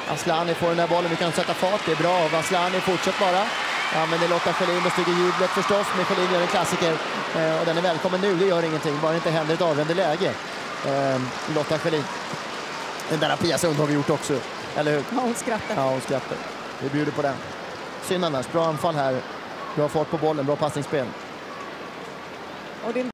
Asllani får den där bollen, vi kan sätta fart, det är bra av Asllani, fortsätt bara. Använder Lotta Schelin och stiger jublet förstås, men Schelin gör en klassiker och den är välkommen nu, det gör ingenting, bara inte händer ett avgörande läge. Lotta Schelin. Den där har Pia Sundhage gjort också, eller hur? Ja, hon skrattar. Ja, hon skrattar. Vi bjuder på den. Synd annars, bra anfall här, bra fart på bollen, bra passningsspel. Och det